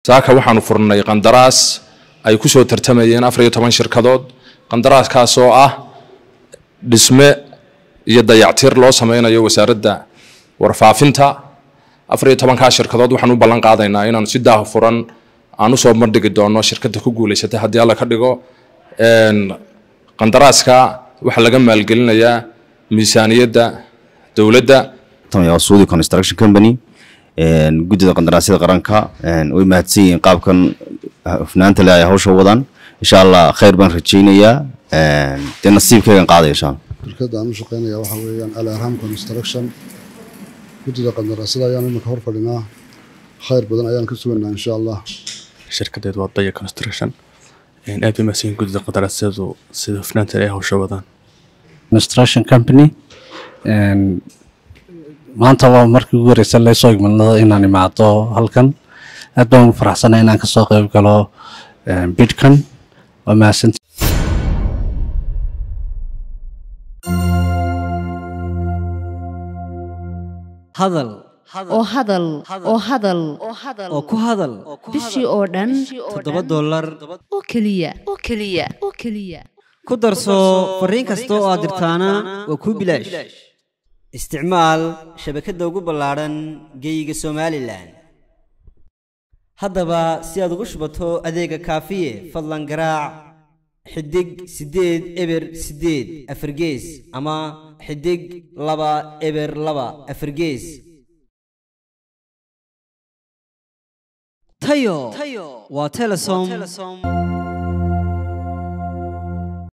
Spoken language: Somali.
saaka waxaanu furnay qandaraas ay ku soo tartamayeen 14 shirkadood qandaraaskaas oo ah dhisme iyo dayactir loo sameeyo wasaaradda warfaafinta 14 shirkadood waxaan u ballan qaadaynaa inaan si daahfuran aan u soo bandhigi doono shirkadda ku guuleysatay haddii alla ka dhigo qandaraaska waxa laga maalgelinayaa miisaaniyadda dawladda Saudi Construction Company gudida qandaraasyada qaranka way mahadsanyihiin qaabkan hufnaanta leh ay hawsha wadaan insha Allah khayr baan rajaynayaa de nasiibkaygan qaadaya insha Allah shirkadda aan u shaqeynaya waxa weeyaan Al Arham Construction gudida qandaraasyada ayaan imika hor fadhinaa khayr badan ayaan ka sugaynaa insha Allah shirkadda Wadaya Construction aad bay mahadsanyihiin gudida qandaraasyadu sida hufnaanta leh ay hawsha wadaan Construction Company maanta waa markii ugu horeysay la soo igmalnado inaan imaado halkan aad baan u faraxsanahay inaan ka soo qayb galo bidkan waa mahadsan hadal oo ku hadal bishii oo dhan $7 oo kaliya ku darso fariin kasta oo aad dirtaana waa ku bilaash isticmaal shabakadda ugu ballaaran geyga Somaliland haddaba si aad ugu shubato adeega kaafiye fadlan garaac xidig 8 eber 8 afargees ama xidig 2 eber 2 afargees tayo waa Telesom